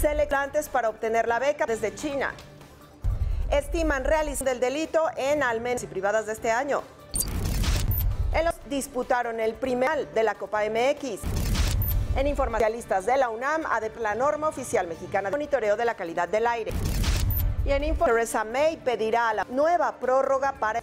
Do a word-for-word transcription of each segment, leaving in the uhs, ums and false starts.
Selectantes para obtener la beca desde China. Estiman realizar el delito en al menos y privadas de este año. En los disputaron el primer de la Copa M X. En informacionalistas de la UNAM, adepta la norma oficial mexicana de monitoreo de la calidad del aire. Y en info, Theresa May pedirá la nueva prórroga para...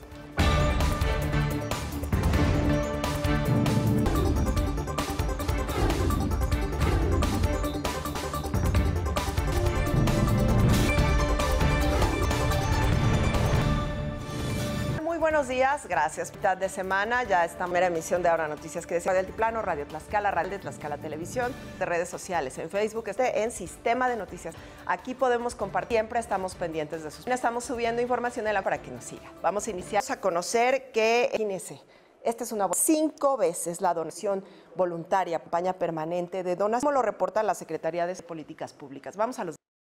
Buenos días, gracias. Mitad de semana, ya esta primera emisión de Ahora Noticias que decía del Altiplano, Radio Tlaxcala, Radio de Tlaxcala Televisión, de redes sociales, en Facebook, este en Sistema de Noticias. Aquí podemos compartir, siempre estamos pendientes de sus... Estamos subiendo información en la para que nos siga. Vamos a iniciar a conocer que, imagínense, esta es una cinco veces la donación voluntaria, campaña permanente de donación, como lo reporta la Secretaría de Políticas Públicas. Vamos a los...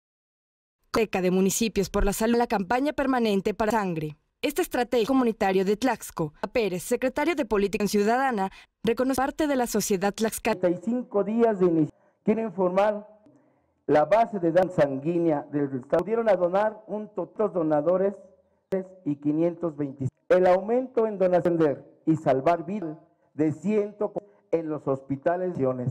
Beca de municipios por la salud, la campaña permanente para sangre. Esta estrategia comunitaria de Tlaxco, a Pérez, secretario de Política Ciudadana, reconoce parte de la sociedad tlaxcala. treinta y cinco días de inicio. Quieren formar la base de dan sanguínea del Estado. Pudieron a donar un total de donadores y quinientos veinticinco. El aumento en donación y salvar vidas de ciento en los hospitales.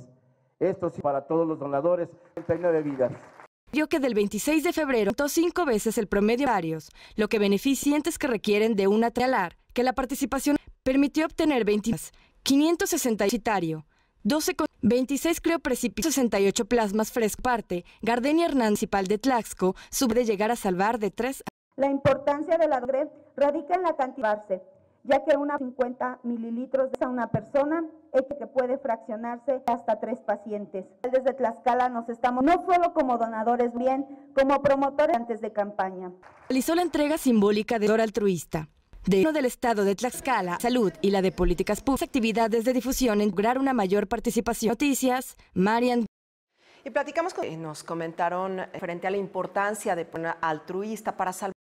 Esto sí para todos los donadores, treinta y nueve vidas. Dio que del veintiséis de febrero aumentó cinco veces el promedio de varios, lo que beneficientes que requieren de una talar, que la participación permitió obtener veinte, quinientos sesenta citario, doce con veintiséis crioprecipitos, sesenta y ocho plasmas fresco. Parte, Gardenia Hernández, municipal de Tlaxco, sube de llegar a salvar de tres. La importancia de la sangre radica en la cantidad, ya que una cincuenta mililitros de una persona que puede fraccionarse hasta tres pacientes. Desde Tlaxcala nos estamos, no solo como donadores, bien como promotores antes de campaña. Realizó la entrega simbólica de Dora Altruista de uno del Estado de Tlaxcala, Salud y la de Políticas Públicas, actividades de difusión en lograr una mayor participación. Noticias, Marian. Y platicamos con... Nos comentaron frente a la importancia de poner altruista para salvar.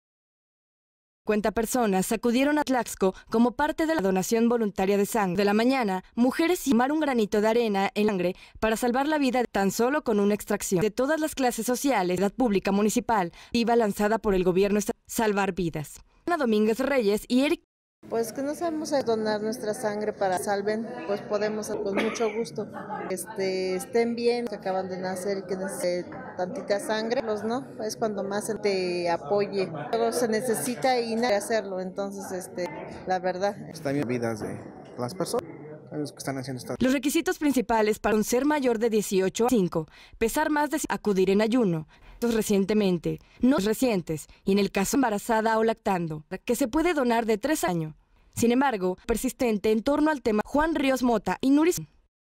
cincuenta personas acudieron a Tlaxco como parte de la donación voluntaria de sangre. De la mañana, mujeres tomaron un granito de arena en sangre para salvar la vida tan solo con una extracción. De todas las clases sociales, la pública municipal iba lanzada por el gobierno estatal, Salvar Vidas. Ana Domínguez Reyes y Eric. Pues que no sabemos donar nuestra sangre para salven, pues podemos con mucho gusto. Este, estén bien, que acaban de nacer, que necesitan tantita sangre, los no, es cuando más se te apoye. Todo se necesita y nadie hacerlo, entonces este, la verdad. Están bien vidas de las personas que están haciendo esta... Los requisitos principales para un ser mayor de dieciocho a cinco, pesar más de acudir en ayuno. Recientemente, no recientes, y en el caso embarazada o lactando, que se puede donar de tres años. Sin embargo, persistente en torno al tema, Juan Ríos Mota y Nuris.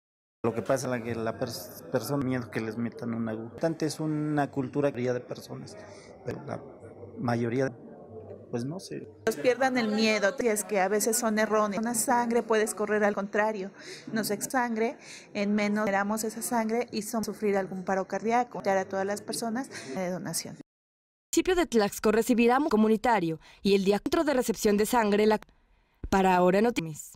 Lo que pasa es que la pers persona miedo que les metan una aguja. Es una cultura de personas, pero la mayoría, pues no sé. Nos pierdan el miedo, es que a veces son erróneos. Una sangre puedes correr al contrario, nos sangre, en menos generamos esa sangre y son sufrir algún paro cardíaco. A todas las personas de donación. El municipio de Tlaxco recibirá un comunitario y el día de recepción de sangre la... Para Ahora Noticias.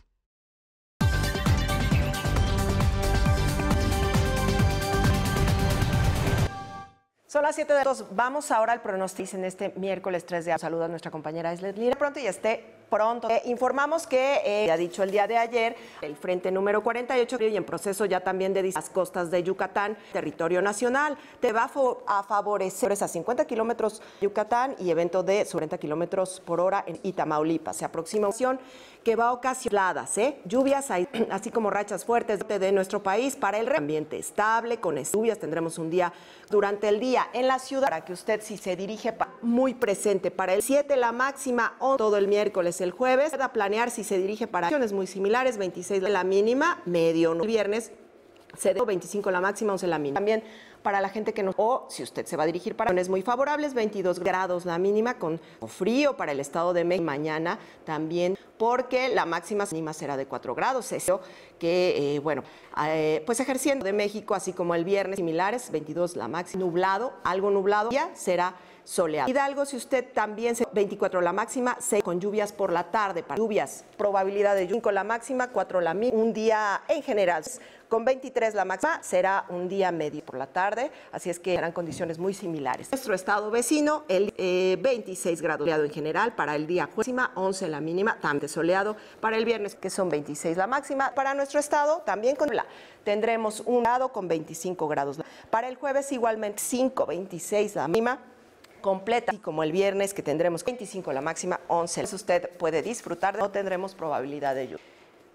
Son las siete de dos. Vamos ahora al pronóstico en este miércoles tres de abril. Saluda a nuestra compañera Islet Lira. Pronto y esté pronto. Eh, informamos que, eh, ha dicho el día de ayer, el frente número cuarenta y ocho y en proceso ya también de las costas de Yucatán, territorio nacional, te va a, a favorecer a cincuenta kilómetros Yucatán y evento de cuarenta kilómetros por hora en Tamaulipas. Se aproxima una que va a ocasionar ¿eh? lluvias, así como rachas fuertes de nuestro país para el ambiente estable, con lluvias. Tendremos un día durante el día en la ciudad para que usted, si se dirige muy presente para el siete, la máxima todo el miércoles, el jueves, pueda planear si se dirige para acciones muy similares, veintiséis la mínima, medio el viernes, se de veinticinco la máxima, once la mínima. También para la gente que no, o si usted se va a dirigir para acciones muy favorables, veintidós grados la mínima, con frío para el Estado de México mañana también, porque la máxima mínima será de cuatro grados, eso que, eh, bueno, eh, pues ejerciendo de México, así como el viernes similares, veintidós la máxima, nublado, algo nublado, ya será soleado. Hidalgo, si usted también se veinticuatro la máxima, seis con lluvias por la tarde, para lluvias, probabilidad de lluvia cinco la máxima, cuatro la mínima, un día en general. Con veintitrés la máxima será un día medio por la tarde, así es que serán condiciones muy similares. Nuestro estado vecino, el eh, veintiséis grados soleado en general para el día jueves, once la mínima, también soleado para el viernes, que son veintiséis la máxima. Para nuestro estado, también con la tendremos un grado con veinticinco grados. Para el jueves igualmente cinco, veintiséis la mínima. Completa, así como el viernes, que tendremos veinticinco la máxima, once. Eso usted puede disfrutar, no tendremos probabilidad de lluvia.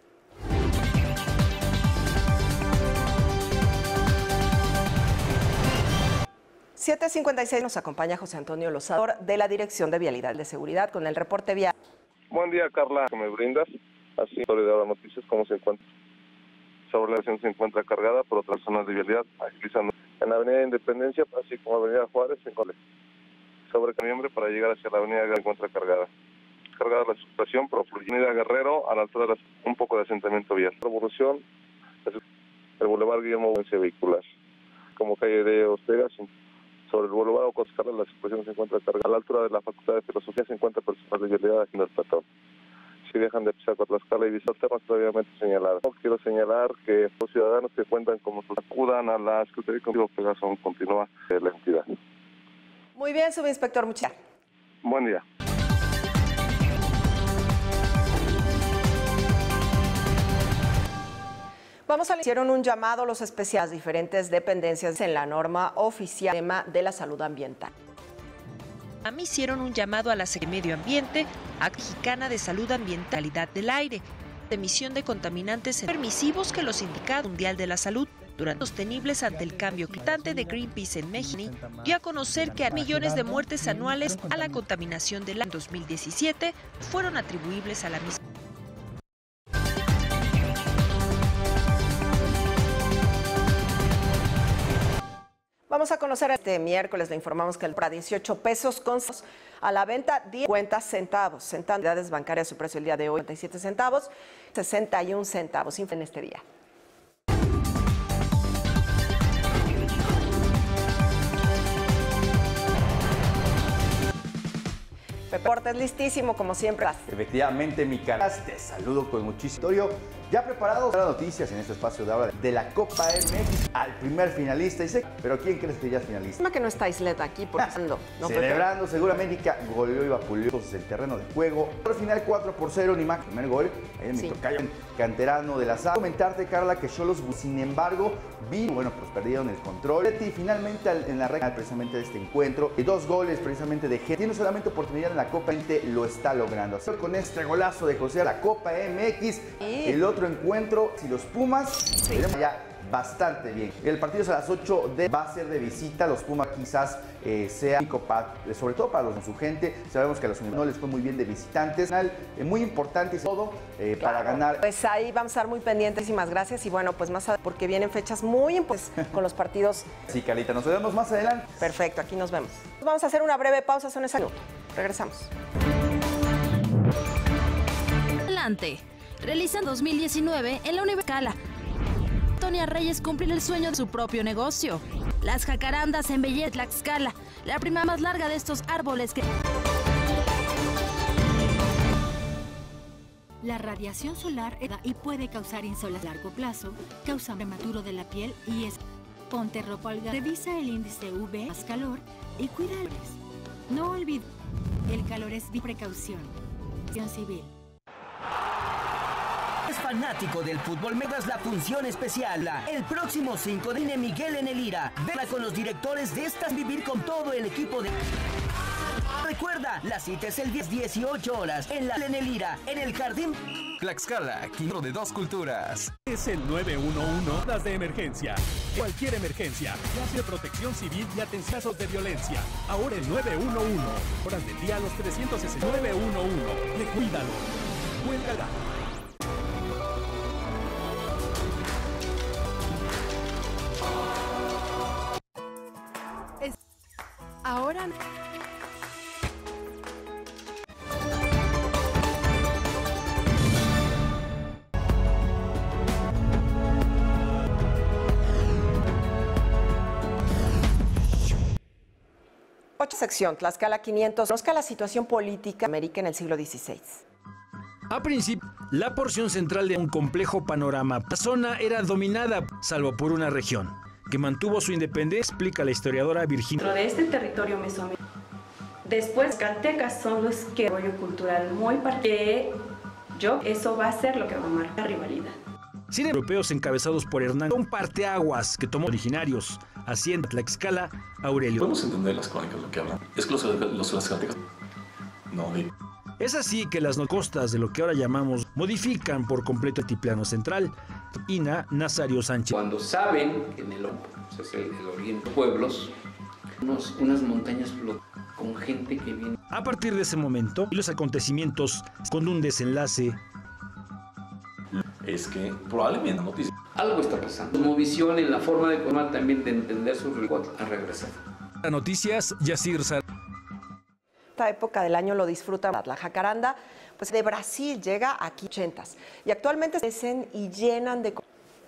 siete cincuenta y seis nos acompaña José Antonio Lozado de la Dirección de Vialidad de Seguridad con el reporte vial. Buen día, Carla, que me brindas. Así, sobre ahora noticias, cómo se encuentra. Sobre la dirección se encuentra cargada por otras zonas de vialidad, agilizando en la Avenida Independencia, así como Avenida Juárez, en Cole. Sobre noviembre para llegar hacia la Avenida se encuentra cargada. Cargada la circulación por Avenida Guerrero a la altura de la, un poco de asentamiento vial. Revolución, el Boulevard Guillermo Valencia Vehicular. Como calle de Ortega, sobre el Boulevard Ocoscarla, la circulación se encuentra cargada. A la altura de la Facultad de Filosofía se encuentra personas de vialidad haciendo el platón. Si dejan de pisar con la escala y visar temas previamente señalados. Quiero señalar que los ciudadanos que cuentan como acudan a la Secretaría de Contigo Pegaso continúa de la entidad. Muy bien, subinspector, muchas gracias. Buen día. Vamos a hicieron un llamado a los especiales diferentes dependencias en la norma oficial tema de la salud ambiental. A mí hicieron un llamado a la Secretaría de Medio Ambiente, a Mexicana de Salud Ambiental, Calidad del Aire, de emisión de contaminantes permisivos que los Sindicato Mundial de la Salud durante sostenibles ante el cambio climático de Greenpeace en México dio a conocer que a millones de muertes anuales a la contaminación del año dos mil diecisiete fueron atribuibles a la misma. Vamos a conocer este miércoles, le informamos que el para dieciocho pesos con a la venta cincuenta centavos. Entidades bancarias, su precio el día de hoy, cincuenta y siete centavos, sesenta y un centavos en este día. Deportes listísimo, como siempre. Efectivamente, mi cara, te saludo con muchísimo historia. Ya preparados para noticias en este espacio de ahora de la Copa M X al primer finalista. Y sé, pero ¿quién crees que ya es finalista? Que no está Isleta aquí porque ando, no celebrando, seguramente goleó y vapuleó el terreno de juego. Por final cuatro por cero, ni más, primer gol. Ahí en sí. Mi tocayo canterano de la sala. Comentarte, Carla, que Xolos, sin embargo, vi, bueno, pues perdieron el control. Y finalmente en la recta precisamente de este encuentro, y dos goles precisamente de G. Tiene solamente oportunidad en la Copa, lo está logrando. Así con este golazo de José a la Copa M X, sí. El otro encuentro, si los Pumas, sí. Veremos ya bastante bien. El partido es a las ocho, de, va a ser de visita. Los Pumas quizás eh, sea, sobre todo para los, su gente. Sabemos que a los no les fue muy bien de visitantes. Eh, muy importante todo eh, claro. Para ganar. Pues ahí vamos a estar muy pendientes. Muchísimas gracias. Y bueno, pues más adelante, porque vienen fechas muy importantes con los partidos. Sí, Carlita, nos vemos más adelante. Perfecto, aquí nos vemos. Vamos a hacer una breve pausa, son esa minuto. Regresamos. Adelante. Realizan dos mil diecinueve en la Universidad. Antonia Reyes cumple el sueño de su propio negocio. Las jacarandas embellecen Tlaxcala, la prima más larga de estos árboles que... La radiación solar y puede causar insolación a largo plazo, causa prematuro de la piel y es... Ponte ropa holgada. Revisa el índice U V, más calor y cuídales. No olvides, el calor es mi precaución. Civil. Es fanático del fútbol, me das la función especial. El próximo cinco de enero, Miguel en el Ira. Vela con los directores de estas, vivir con todo el equipo de... Recuerda, la cita es el diez, dieciocho horas en la en el Ira, en el Jardín. Tlaxcala, quinto de dos culturas. Es el nueve uno uno, las de emergencia. Cualquier emergencia, de protección civil y atención a casos de violencia. Ahora el nueve uno uno. Horas del día a los trescientos sesenta. nueve uno uno. Recuídalo. Cuélgala. Es... Ahora... Ocho sección, Tlaxcala quinientos. Conozca la situación política de América en el siglo dieciséis. A principio, la porción central de un complejo panorama. La zona era dominada, salvo por una región, que mantuvo su independencia, explica la historiadora Virginia. Dentro de este territorio mesoamericano, después caltecas son los que rollo cultural muy porque yo, eso va a ser lo que va a marcar la rivalidad. Sin europeos encabezados por Hernán, un parteaguas que tomó originarios, hacienda Tlaxcala, Aurelio. Podemos entender las crónicas lo que hablan. Es que los, los tlaxcaltecas no de... Es así que las costas de lo que ahora llamamos modifican por completo el altiplano central. Ina Nazario Sánchez. Cuando saben que en el, pues es el, el oriente pueblos, unos, unas montañas flotantes con gente que viene. A partir de ese momento, y los acontecimientos con un desenlace. Es que probablemente la noticia. Algo está pasando. Como visión en la forma de formar también de entender su realidad a regresar. Las noticias, Yacir Sar. Esta época del año lo disfruta la jacaranda, pues de Brasil llega aquí ochentas y actualmente se crecen y llenan de...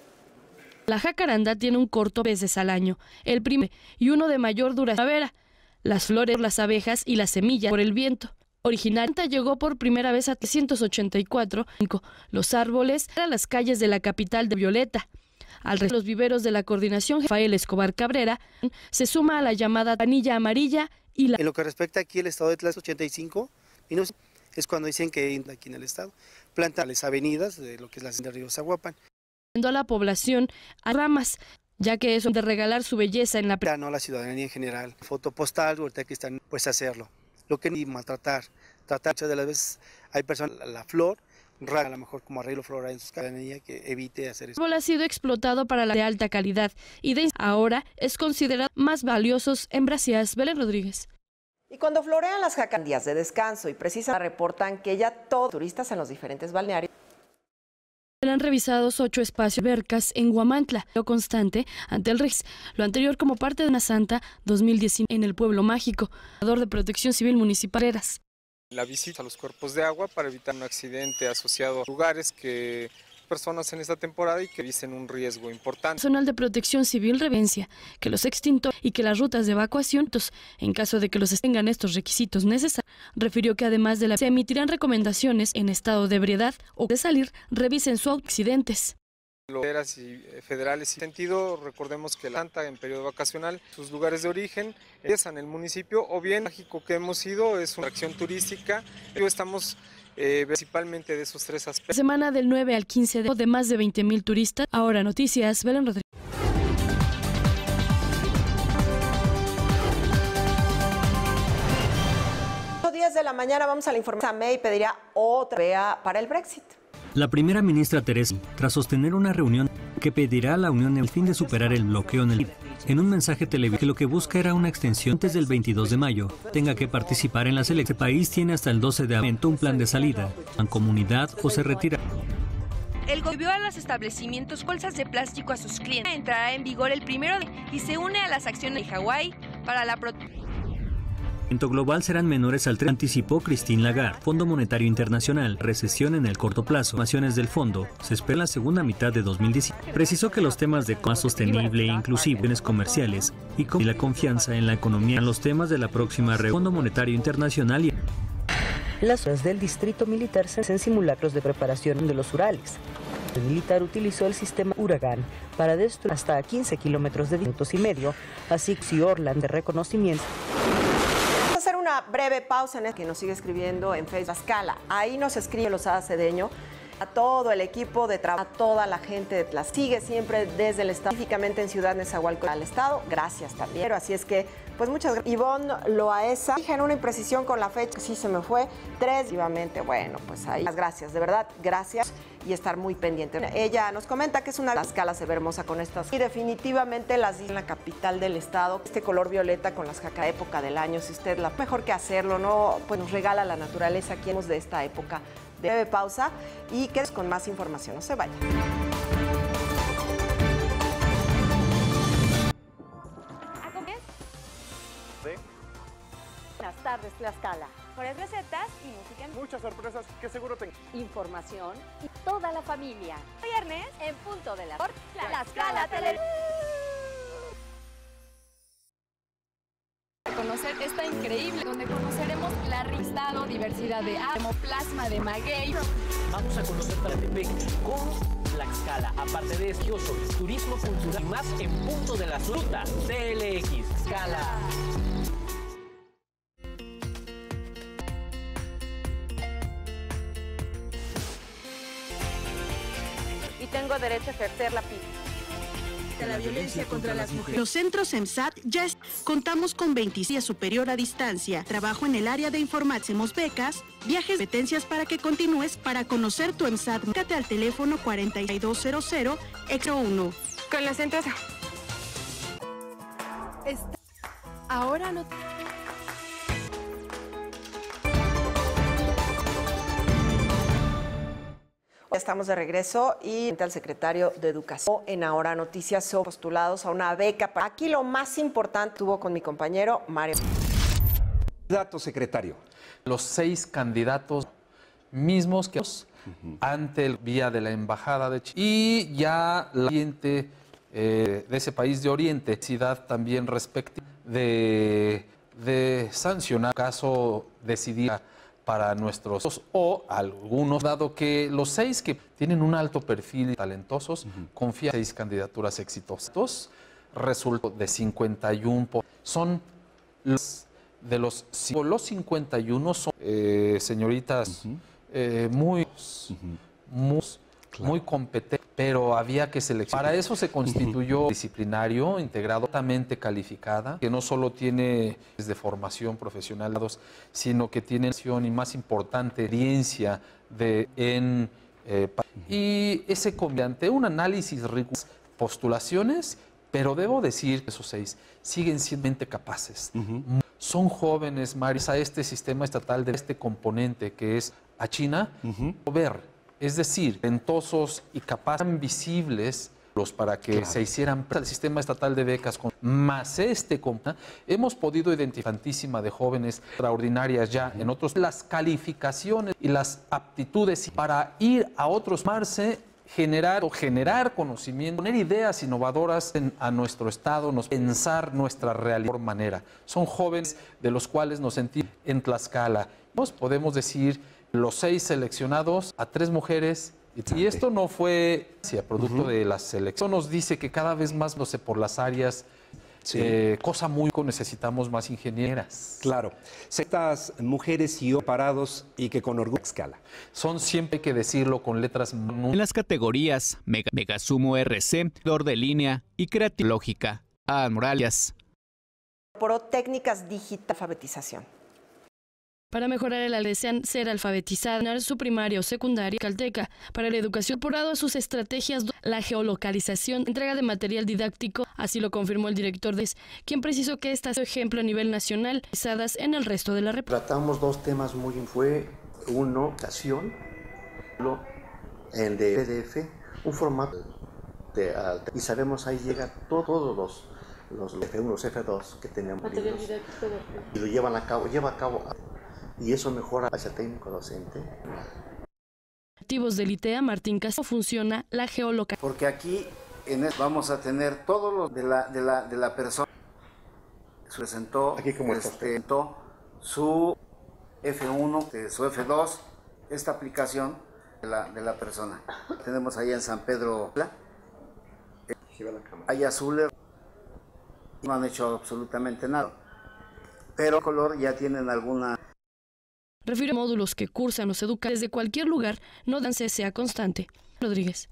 La jacaranda tiene un corto veces al año, el primer y uno de mayor duración. Las flores, las abejas y las semillas por el viento. Originalmente llegó por primera vez a trescientos ochenta y cuatro. Los árboles eran las calles de la capital de Violeta. Al resto de los viveros de la coordinación, Rafael Escobar Cabrera se suma a la llamada anilla amarilla y la... En lo que respecta aquí el estado de Tlaxcala ochenta y cinco, es cuando dicen que aquí en el estado plantan las avenidas de lo que es la hacienda de Río Zaguapan. A la población a ramas, ya que es de regalar su belleza en la... Ya no, la ciudadanía en general, foto postal, ahorita que están pues hacerlo. Lo que ni maltratar, tratar muchas de las veces hay personas, la flor, rara a lo mejor como arreglo floral en sus cadenillas que evite hacer eso. El árbol ha sido explotado para la de alta calidad y de ahora es considerado más valiosos en Brasil. Belén Rodríguez. Y cuando florean las jacarandías de descanso y precisamente reportan que ya todos los turistas en los diferentes balnearios han revisado ocho espacios vercas en Huamantla, lo constante ante el R I S, lo anterior como parte de una Santa dos mil diecinueve en el Pueblo Mágico, de Protección Civil Municipal. La visita a los cuerpos de agua para evitar un accidente asociado a lugares que personas en esta temporada y que dicen un riesgo importante. Personal de Protección Civil reverencia que los extintores y que las rutas de evacuación, en caso de que los tengan estos requisitos necesarios, refirió que además de la se emitirán recomendaciones en estado de ebriedad o de salir, revisen sus accidentes. Los y federales y sentido, recordemos que la Santa en periodo vacacional, sus lugares de origen empiezan en el municipio o bien mágico que hemos ido es una atracción turística. Estamos eh, principalmente de esos tres aspectos. Semana del nueve al quince de, de más de veinte mil turistas. Ahora noticias, Belén Rodríguez. diez de la mañana vamos a la información. May pediría otra vea para el Brexit. La primera ministra Teresa, tras sostener una reunión que pedirá a la Unión el fin de superar el bloqueo en el en un mensaje televisivo que lo que busca era una extensión antes del veintidós de mayo, tenga que participar en las elecciones. El país tiene hasta el doce de abril un plan de salida, en comunidad o se retira. El gobierno a los establecimientos bolsas de plástico a sus clientes entrará en vigor el primero de y se une a las acciones de Hawái para la protección. El crecimiento global serán menores al tres, anticipó Christine Lagarde. Fondo Monetario Internacional, recesión en el corto plazo. Estimaciones del fondo se espera en la segunda mitad de dos mil diecinueve. Precisó que los temas de más sostenible e inclusive, bienes comerciales y, y la confianza en la economía en los temas de la próxima reunión. Fondo Monetario Internacional y las horas del distrito militar se hacen simulacros de preparación de los Urales. El militar utilizó el sistema Huracán para destruir hasta quince kilómetros de minutos y medio, así que Orland de reconocimiento. Hacer una breve pausa en el que nos sigue escribiendo en Facebook Tlaxcala. Ahí nos escribe Lozada Cedeño, a todo el equipo de trabajo, a toda la gente de Tlaxcala. Sigue siempre desde el estado, específicamente en Ciudad Nezahualcóyotl al estado. Gracias también. Así es que, pues muchas gracias. Ivonne Loaesa, dije en una imprecisión con la fecha, sí se me fue, tres, vivamente. Bueno, pues ahí, gracias, de verdad, gracias y estar muy pendiente. Ella nos comenta que es una Tlaxcala se ve hermosa con estas y definitivamente las dice en la capital del estado, este color violeta con las jaca época del año, si usted la mejor que hacerlo, ¿no? Pues nos regala la naturaleza aquí de esta época. De breve pausa y quedes con más información, no se vayan. Buenas tardes, Tlaxcala. Mejores recetas y música. Muchas sorpresas que seguro tengo. Información y toda la familia. Viernes en punto de la por Tlaxcala Televisión. conocer esta increíble, donde conoceremos la estado, diversidad de árboles, plasma de maguey. Vamos a conocer Tlaquepaque con Tlaxcala, aparte de esquioso, turismo cultural y más en punto de la ruta T L X Scala. Y tengo derecho a ejercer la pista. De la violencia contra las mujeres. Los centros EMSAT ya es, contamos con veintiséis superior a distancia. Trabajo en el área de informática. Hacemos becas, viajes, competencias para que continúes. Para conocer tu EMSAT, márcate al teléfono cuarenta y dos cero cero extra uno. Con los centros. Está... Ahora no. Estamos de regreso y al secretario de Educación en Ahora Noticias son postulados a una beca. Aquí lo más importante tuvo con mi compañero Mario. Dato, secretario. Los seis candidatos mismos que uh-huh. ante el vía de la Embajada de Chile y ya la siguiente eh, de ese país de Oriente, necesidad también respectiva de, de sancionar caso decidida para nuestros o algunos, dado que los seis que tienen un alto perfil y talentosos, uh-huh. confían en seis candidaturas exitosas, resultó de cincuenta y uno, son los, de los, los cincuenta y uno son eh, señoritas uh-huh. eh, muy, uh-huh. muy, claro. muy competentes, pero había que seleccionar. Para eso se constituyó un disciplinario integrado, altamente calificada, que no solo tiene de formación profesional, sino que tiene y más importante experiencia de en eh, y ese mediante un análisis riguroso, postulaciones, pero debo decir que esos seis siguen siendo capaces. Uh-huh. Son jóvenes, Maris, a este sistema estatal de este componente que es a China, uh-huh. ver. Es decir, talentosos y capaces, visibles los para que claro. se hicieran el sistema estatal de becas con más este hemos podido identificar tantísima de jóvenes extraordinarias ya uh-huh. en otros las calificaciones y las aptitudes para ir a otros marse generar o generar conocimiento, poner ideas innovadoras en, a nuestro estado, nos pensar nuestra realidad de manera. Son jóvenes de los cuales nos sentimos en Tlaxcala. Nos podemos decir los seis seleccionados a tres mujeres. Y esto no fue sí, producto uh-huh. de la selección. Nos dice que cada vez más, no sé, por las áreas, sí. eh, cosa muy necesitamos más ingenieras. Claro. Estas mujeres y parados y que con orgullo escala. Son siempre, hay que decirlo, con letras. En las categorías Mega, Megasumo R C, Dor de Línea y Creatilógica. A Morales. Por técnicas digital alfabetización. Para mejorar el desean ser alfabetizada, su primaria o secundaria calteca. Para la educación, por lado a sus estrategias, la geolocalización, entrega de material didáctico, así lo confirmó el director de S, quien precisó que esta es ejemplo a nivel nacional, realizadas en el resto de la República. Tratamos dos temas muy fue uno, educación, el de P D F, un formato de alta, y sabemos ahí llega todo, todos los, los F uno, F dos que tenemos libros, y lo llevan a cabo, lleva a cabo. Y eso mejora hacia técnico docente. Activos del I T E A, Martín Castro, funciona la geolocalización. Porque aquí en el, vamos a tener todo lo de la, de la, de la persona. Presentó, aquí como este, presentó su F uno, su F dos, esta aplicación de la, de la persona. Tenemos allá en San Pedro, allá Zuller, no han hecho absolutamente nada. Pero color ya tienen alguna... Refiere a módulos que cursan los educadores desde cualquier lugar, no dan C sea constante. Rodríguez.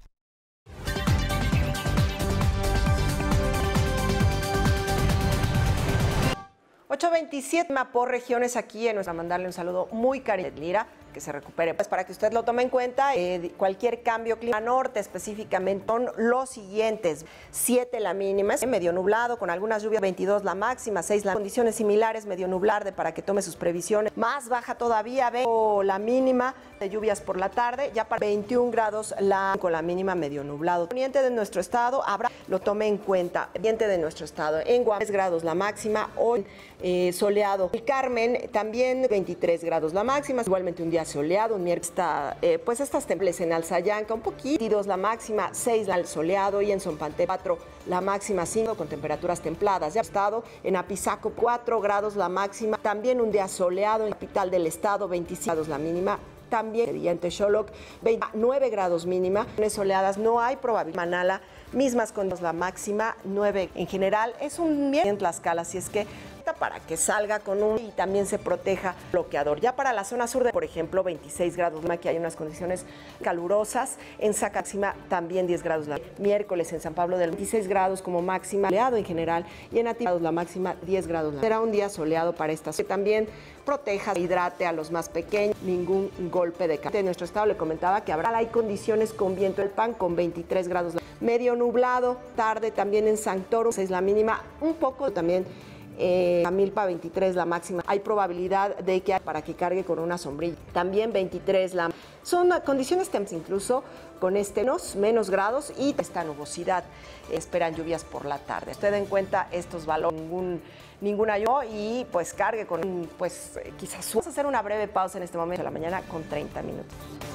ocho veintisiete por regiones aquí en nuestra, mandarle un saludo muy cariñoso, Lira, que se recupere. Pues para que usted lo tome en cuenta, eh, cualquier cambio clima norte específicamente son los siguientes. siete la mínima, medio nublado, con algunas lluvias, veintidós la máxima, seis las condiciones similares, medio nublar, de para que tome sus previsiones. Más baja todavía, la mínima de lluvias por la tarde, ya para veintiún grados la, con la mínima medio nublado. Poniente de nuestro estado, habrá, lo tome en cuenta. Poniente de nuestro estado, en Guam, tres grados la máxima, hoy eh, soleado. El Carmen, también veintitrés grados la máxima, igualmente un día día soleado, un miércoles está, eh, pues estas templadas en Alzayanca, un poquito, la máxima seis al soleado y en Zompantepec cuatro, la máxima cinco con temperaturas templadas. Ya estado en Apizaco cuatro grados la máxima, también un día soleado en la capital del estado, veinticinco grados la mínima. También en Texoloc, veintinueve grados mínima, soleadas, no hay probabilidad. Manala, mismas con la máxima, nueve en general. Es un miércoles en Tlaxcala, así es que para que salga con un y también se proteja bloqueador. Ya para la zona sur, de, por ejemplo, veintiséis grados, aquí hay unas condiciones calurosas. En Zacaxima también diez grados. La miércoles en San Pablo del veintiséis grados como máxima, soleado en general, y en Atibados la máxima diez grados. Será un día soleado para esta zona. También proteja, hidrate a los más pequeños, ningún golpe de calor. En nuestro estado le comentaba que habrá hay condiciones con viento el pan con veintitrés grados. Medio nublado, tarde también en Santoro, seis la mínima, un poco también. Eh, Amilpa veintitrés la máxima, hay probabilidad de que para que cargue con una sombrilla, también veintitrés la son condiciones temps incluso con este menos, menos grados y esta nubosidad, esperan lluvias por la tarde. Usted den cuenta estos valores, ningún ninguna yo y pues cargue con pues quizás vamos a hacer una breve pausa en este momento de la mañana con treinta minutos.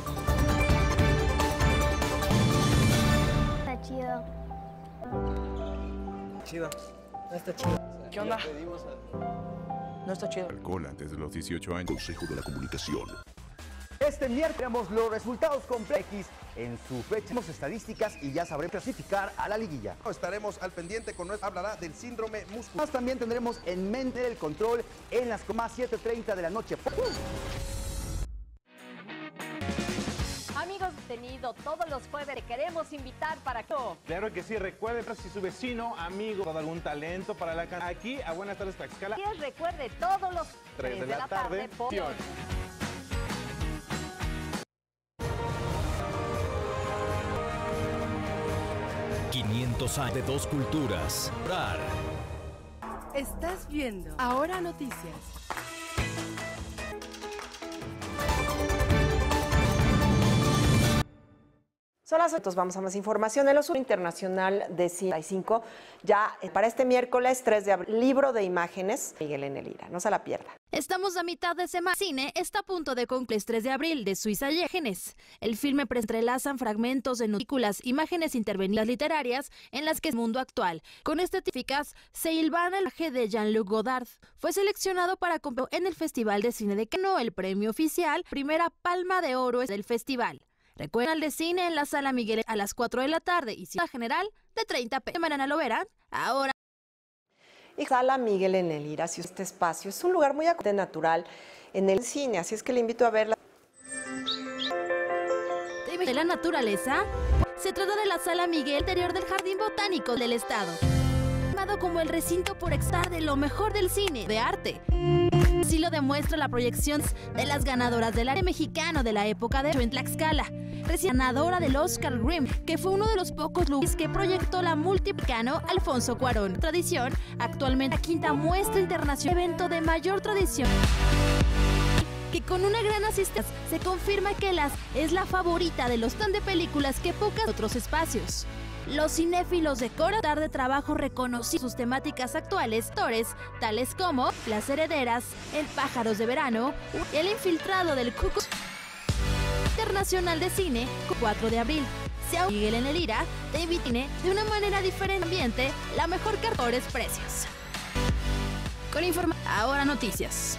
Está chido. Chido. No está chido. ¿Qué onda? No está chido. Alcohol antes de los dieciocho años. Consejo de la Comunicación. Este miércoles tenemos los resultados complejos en su fecha. Tenemos estadísticas y ya sabremos clasificar a la liguilla. Estaremos al pendiente con nuestra hablará del síndrome muscular. Más también tendremos en mente el control en las siete treinta de la noche. Amigos, tenido todos los jueves te queremos invitar para que... Claro que sí, recuerde si su vecino, amigo, todo algún talento para la canción. Aquí a Buenas Tardes Tlaxcala. Y recuerde todos los tres de la tarde. por... quinientos años de dos culturas. Estás viendo Ahora Noticias. Son las ocho, vamos a más información. El Oso Internacional de cincuenta y cinco, ya para este miércoles tres de abril, libro de imágenes, Miguel en el Ira, no se la pierda. Estamos a mitad de semana. Cine está a punto de concluir tres de abril de Suiza Imágenes. El filme entrelazan fragmentos de películas, imágenes intervenidas literarias en las que es el mundo actual. Con este típicas se hilvana el viaje de Jean-Luc Godard. Fue seleccionado para competir en el Festival de Cine de Cannes, el premio oficial, primera palma de oro del festival. Recuerden el de cine en la Sala Miguel a las cuatro de la tarde y cita general de treinta pesos. Mañana lo verán. Ahora. Y Sala Miguel en el Ira, si este espacio es un lugar muy natural en el cine, así es que le invito a verla. ¿De la naturaleza? Se trata de la Sala Miguel, interior del Jardín Botánico del Estado. Llamado como el recinto por extar de lo mejor del cine, de arte. Así lo demuestra la proyección de las ganadoras del área mexicano de la época de en Tlaxcala. Recién ganadora del Oscar Grimm, que fue uno de los pocos lugares que proyectó la multiplicano Alfonso Cuarón. Tradición, actualmente la quinta muestra internacional, evento de mayor tradición. Que con una gran asistencia se confirma que las es la favorita de los tan de películas que pocas otros espacios. Los cinéfilos de Cora tarde trabajo reconocieron sus temáticas actuales, tores, tales como Las Herederas, El Pájaros de Verano, El Infiltrado del Ku Klux Internacional de Cine, cuatro de abril. Sea Miguel en el Ira, te invitine de una manera diferente ambiente, la mejor cartores precios. Con información, Ahora Noticias.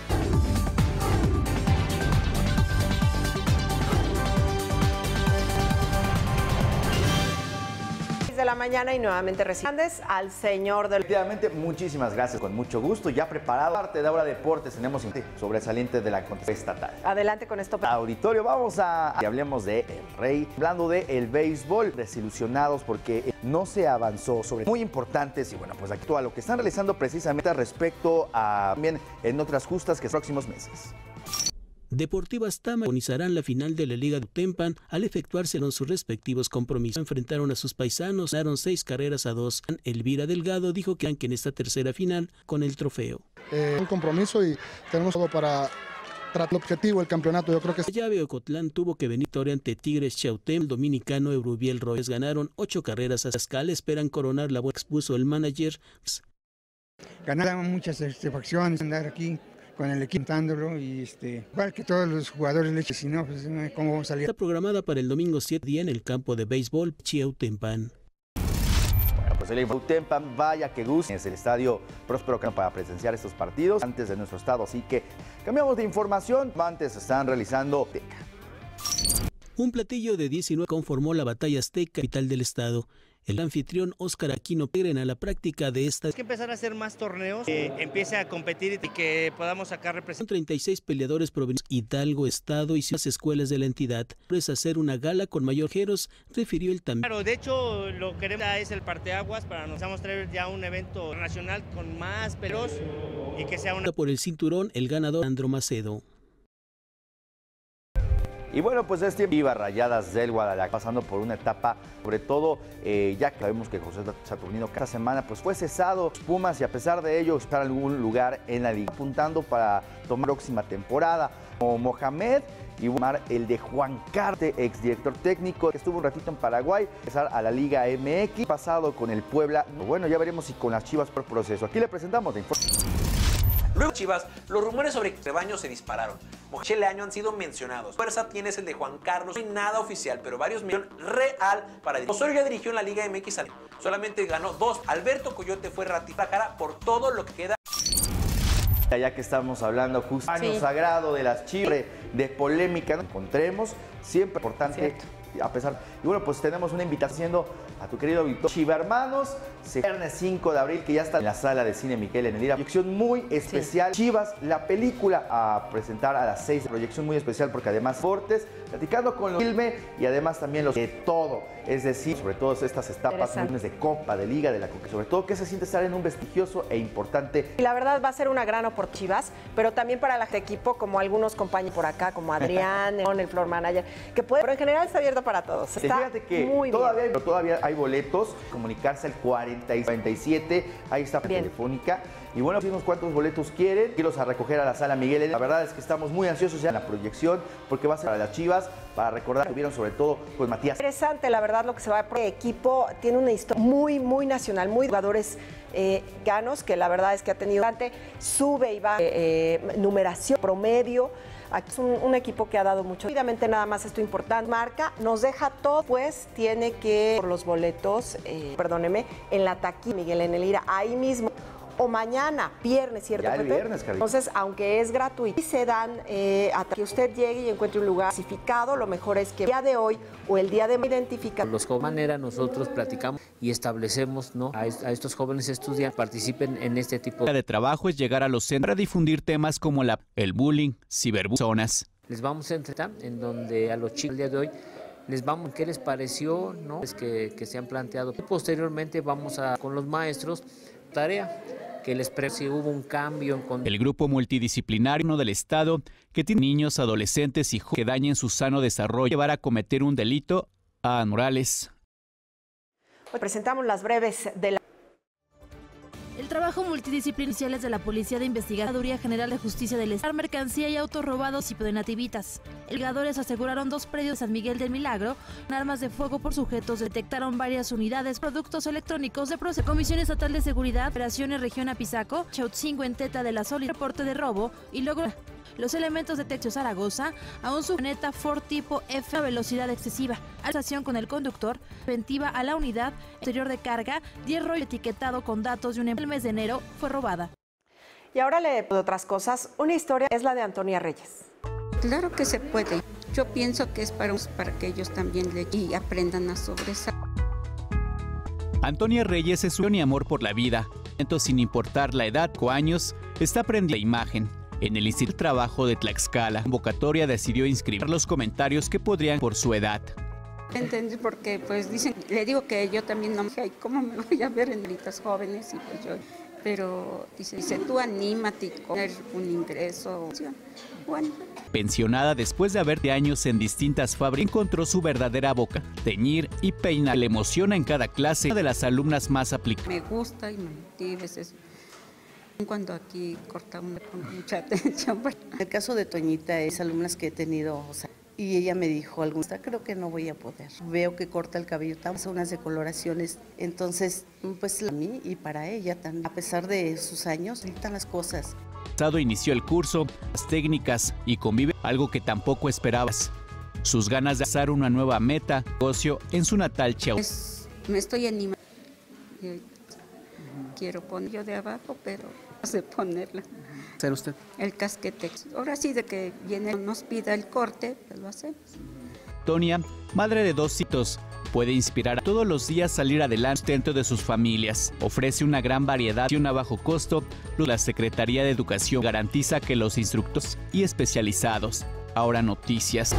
De la mañana y nuevamente recibimos al señor del... Efectivamente, muchísimas gracias, con mucho gusto. Ya preparado, parte de Ahora Deportes, tenemos un sobresaliente de la contestación estatal. Adelante con esto. Auditorio, vamos a... Y hablemos de el Rey, hablando de el béisbol, desilusionados porque no se avanzó sobre muy importantes y bueno, pues actual, lo que están realizando precisamente respecto a también en otras justas que son próximos meses. Deportivas Tama organizarán la final de la Liga de Tempan al efectuarse en sus respectivos compromisos. Enfrentaron a sus paisanos, ganaron seis carreras a dos. Elvira Delgado dijo que en esta tercera final con el trofeo. Eh, un compromiso y tenemos todo para tratar el objetivo, el campeonato. Yo creo que la llave Ocotlán tuvo que venir victoria ante Tigres Chautem. El dominicano Eurubiel Royes ganaron ocho carreras a escala. Esperan coronar la buena, expuso el manager. Ganaron muchas satisfacciones andar aquí con el equipo dándolo y este, igual que todos los jugadores le si no, pues cómo vamos a salir. Está programada para el domingo siete día en el campo de béisbol Chiautempan. Bueno, pues el Chiautempan, vaya que gusto, es el estadio próspero para presenciar estos partidos antes de nuestro estado, así que cambiamos de información, antes están realizando un platillo de diecinueve conformó la Batalla Azteca, capital del estado. El anfitrión Óscar Aquino integren a la práctica de esta. Hay que empezar a hacer más torneos, que empiece a competir y que podamos sacar representación. treinta y seis peleadores provenientes de Hidalgo, Estado y las escuelas de la entidad. Es hacer una gala con mayoreros, refirió el también. Claro, de hecho, lo que queremos es el parteaguas para nos vamos a traer ya un evento nacional con más peleos y que sea una. Por el cinturón, el ganador Andro Macedo. Y bueno, pues es tiempo iba Rayadas del Guadalajara pasando por una etapa, sobre todo eh, ya que sabemos que José Saturnino cada semana pues fue cesado Pumas y a pesar de ello está en algún lugar en la liga, apuntando para tomar próxima temporada como Mohamed y Omar, el de Juan Carte, exdirector técnico que estuvo un ratito en Paraguay, empezar a la Liga M X, pasado con el Puebla. Bueno, ya veremos si con las Chivas por proceso. Aquí le presentamos la información. Luego Chivas, los rumores sobre Rebaños se dispararon. Mochele Año han sido mencionados. Fuerza tienes el de Juan Carlos, no hay nada oficial, pero varios millones real para dirigir. Osorio ya dirigió en la Liga M X, solamente ganó dos. Alberto Coyote fue ratificada por todo lo que queda. Ya que estamos hablando justo año sí. sagrado de las Chivas, de polémica, ¿no? Encontremos, siempre importante. Cierto. A pesar, y bueno, pues tenemos una invitación a tu querido Víctor Chiva Hermanos, viernes cinco de abril, que ya está en la sala de cine Miguel en el Ira. Proyección muy especial, sí. Chivas, la película a presentar a las seis, proyección muy especial porque además Fortes, platicando con los filme y además también los de todo, es decir, sobre todo estas etapas de Copa, de Liga, de la Copa, sobre todo que se siente estar en un vestigioso e importante. Y la verdad va a ser una gran oportunidad Chivas, pero también para el equipo, como algunos compañeros por acá, como Adrián, el floor manager, que puede, pero en general está abierto para todos. Está Fíjate que muy todavía, bien. Hay, todavía hay boletos, comunicarse al cuarenta y cuarenta y siete, ahí está la telefónica. Y bueno, vimos cuántos boletos quieren, quiero a recoger a la sala Miguel. La verdad es que estamos muy ansiosos ya en la proyección, porque va a ser para las Chivas, para recordar que vieron sobre todo pues Matías. Interesante, la verdad, lo que se va a el equipo tiene una historia muy, muy nacional, muy jugadores eh, ganos, que la verdad es que ha tenido bastante, sube y va, eh, eh, numeración, promedio. Aquí es un, un equipo que ha dado mucho. Rápidamente nada más esto importante. Marca nos deja todo, pues tiene que por los boletos, eh, perdóneme, en la taquilla Miguel en el Ira, ahí mismo. O mañana, viernes, ¿cierto, ya el Pepe? Viernes, Cari. Entonces, aunque es gratuito, y se dan eh, hasta que usted llegue y encuentre un lugar clasificado, lo mejor es que el día de hoy o el día de identificar. Los jóvenes, de manera nosotros platicamos y establecemos, ¿no? a, a estos jóvenes estudiantes participen en este tipo de trabajo es llegar a los centros para difundir temas como la, el bullying, ciberbullying. Les vamos a entrenar en donde a los chicos el día de hoy les vamos, ¿qué les pareció? ¿No? Es que, que se han planteado. Y posteriormente vamos a con los maestros tarea que les pre si hubo un cambio en... El grupo multidisciplinario del Estado que tiene niños, adolescentes y jóvenes que dañen su sano desarrollo llevar a cometer un delito a Morales. Hoy presentamos las breves de la... El trabajo multidisciplinario de la Policía de Investigaduría General de Justicia del Estado, mercancía y autos robados y de nativitas. Elgadores aseguraron dos predios de San Miguel del Milagro, con armas de fuego por sujetos, detectaron varias unidades, productos electrónicos de proceso. Comisión Estatal de Seguridad, Operaciones Región Apizaco, Chautzingo en Teta de la Sol y reporte de robo y logró los elementos de Texas Zaragoza a un subneta Ford tipo F a velocidad excesiva. Arrestación con el conductor, preventiva a la unidad exterior de carga, diez rollos etiquetado con datos de un el mes de enero fue robada. Y ahora le de otras cosas, una historia es la de Antonia Reyes. Claro que se puede. Yo pienso que es para, para que ellos también le y aprendan a sobresalir. Antonia Reyes es un amor por la vida. Sin importar la edad o años, está aprendiendo la imagen. En el Instituto de Trabajo de Tlaxcala, la convocatoria decidió inscribir los comentarios que podrían por su edad. Entendí porque pues dicen, le digo que yo también no me ¿cómo me voy a ver en gritas jóvenes? Y pues yo, pero dice, dice, tú anímate y tener un ingreso. Bueno. Pensionada después de haber de años en distintas fábricas, encontró su verdadera boca, teñir y peinar. Le emociona en cada clase, una de las alumnas más aplicadas. Me gusta y me motiva eso. Cuando aquí cortamos con mucha atención. El caso de Toñita es alumnas que he tenido, o sea, y ella me dijo, alguna creo que no voy a poder. Veo que corta el cabello, hace unas decoloraciones, entonces, pues a mí y para ella también, a pesar de sus años, necesitan las cosas. inició el curso, las técnicas y convive, algo que tampoco esperabas. Sus ganas de hacer una nueva meta, negocio en su natal Chiapas. Es, me estoy animando. Yo quiero poner yo de abajo, pero no sé ponerla. ¿Hacer usted? El casquete. Ahora sí, de que viene, nos pida el corte, pues lo hacemos. Tonia, madre de dos hijitos, puede inspirar a todos los días salir adelante dentro de sus familias. Ofrece una gran variedad y un a bajo costo. La Secretaría de Educación garantiza que los instructores y especializados. Ahora noticias.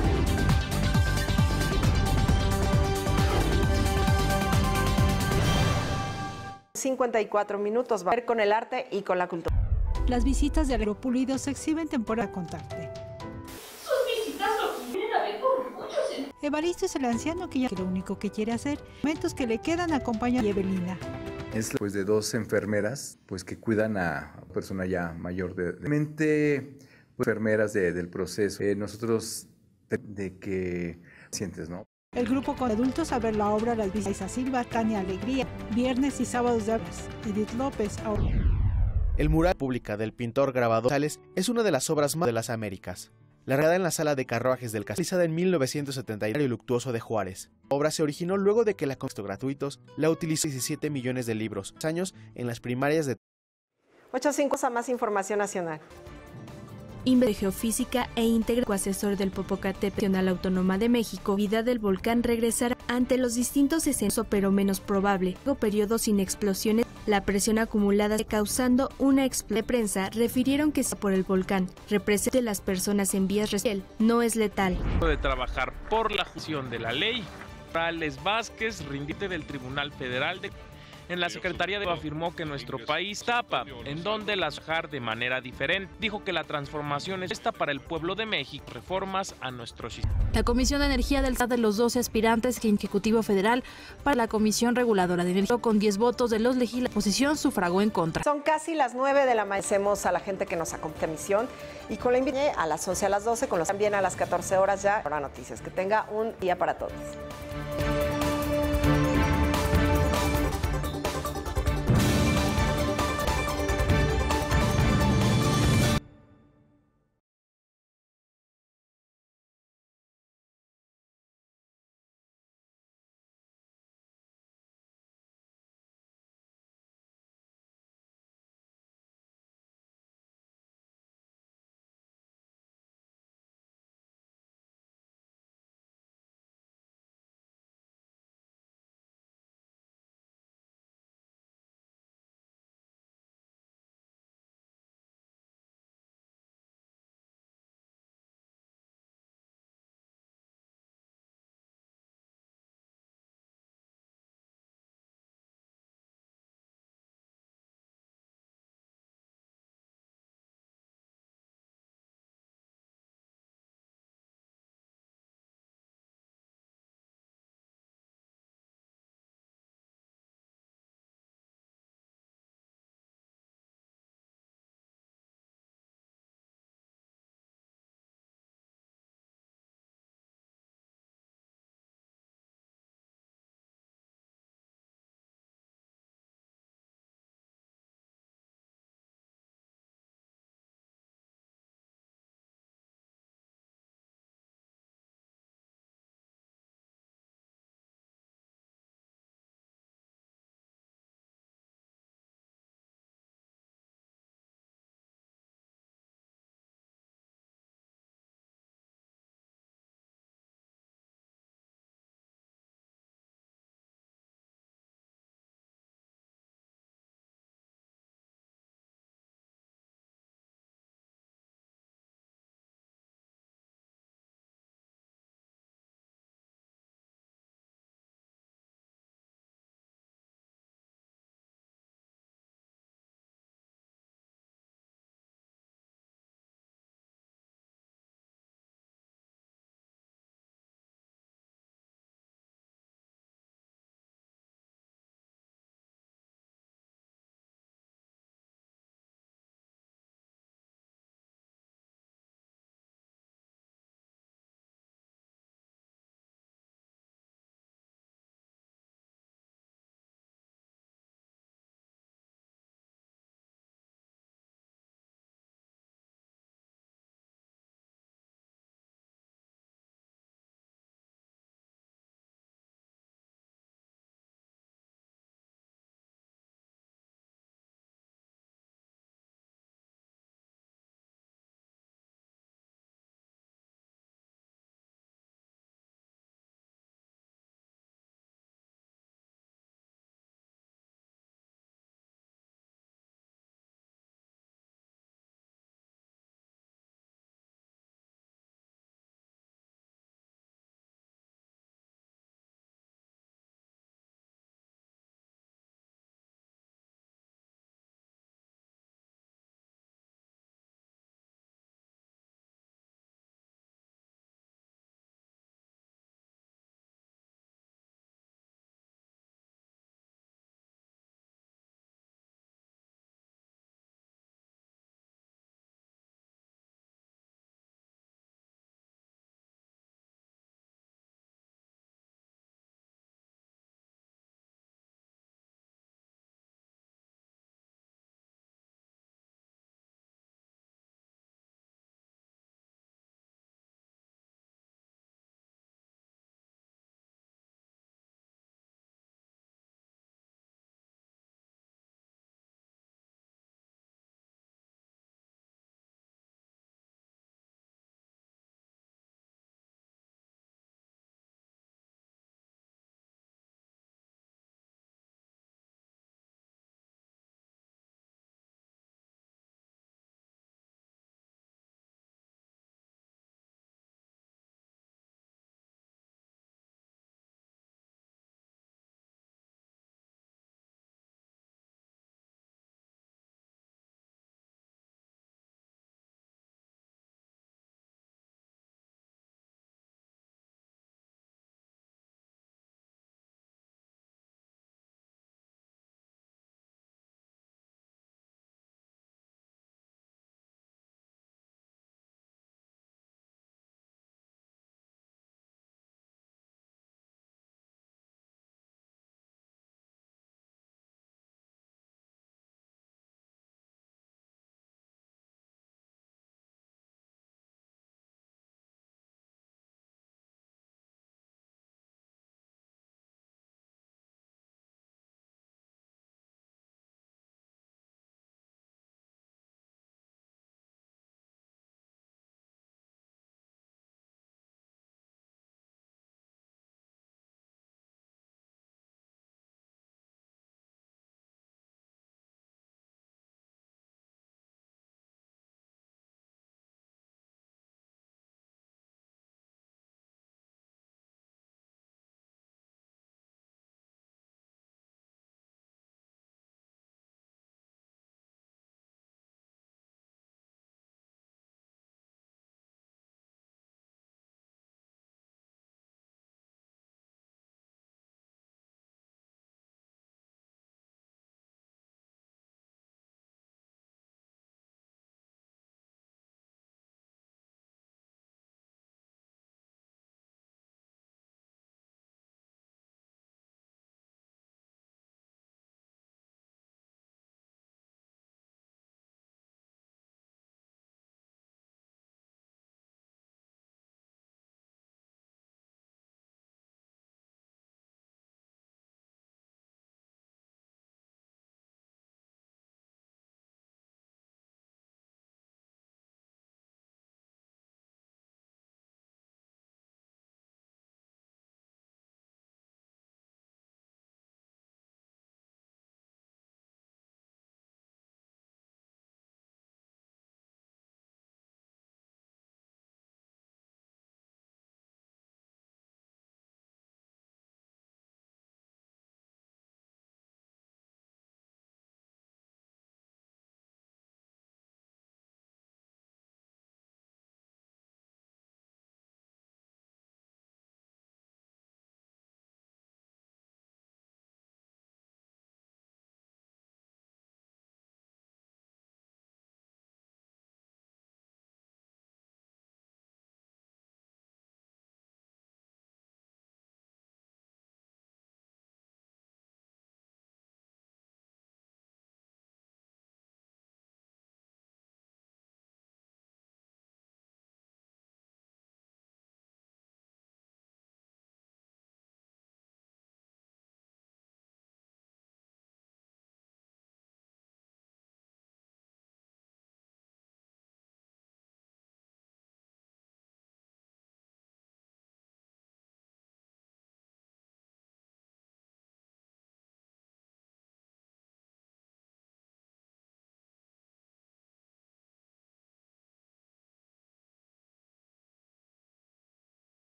cincuenta y cuatro minutos, va a ver con el arte y con la cultura. Las visitas de Agropulido se exhiben temporada Contarte. Sus visitas lo quieren a ver con muchos. Evaristo es el anciano que ya que lo único que quiere hacer, momentos que le quedan acompaña a Evelina. Es pues de dos enfermeras pues que cuidan a una persona ya mayor de, de mente, pues, enfermeras de, del proceso. Eh, nosotros de, de que sientes, ¿no? El grupo con adultos a ver la obra Las visitas de Isa Silva, Tania Alegría, viernes y sábados de Abras, Edith López. Ahora. El mural pública del pintor grabador González es una de las obras más de las Américas. Largada en la sala de carruajes del castillo, realizada en mil novecientos setenta y nueve, luctuoso de Juárez. La obra se originó luego de que la Constitución gratuitos la utilizó diecisiete millones de libros, años en las primarias de ocho cinco a más información nacional. Inve Geofísica e integra asesor del Popocatépetl Nacional Autónoma de México, vida del volcán regresará ante los distintos escenarios, pero menos probable. Luego periodo sin explosiones, la presión acumulada causando una explosión de prensa refirieron que por el volcán representa a las personas en vías residuales, no es letal. De trabajar por la justicia de la ley, Morales Vázquez, rindiente del Tribunal Federal de En la Secretaría de afirmó que nuestro país tapa, en donde las dejar de manera diferente. Dijo que la transformación es esta para el pueblo de México, reformas a nuestro sistema. La Comisión de Energía del Estado de los doce aspirantes que Ejecutivo Federal para la Comisión Reguladora de Energía con diez votos de los legisladores, la oposición sufragó en contra. Son casi las nueve de la mañana. Agradecemos a la gente que nos acompaña en emisión y con la invitación a las once a las doce, con los también a las catorce horas ya. Ahora noticias. Que tenga un día para todos.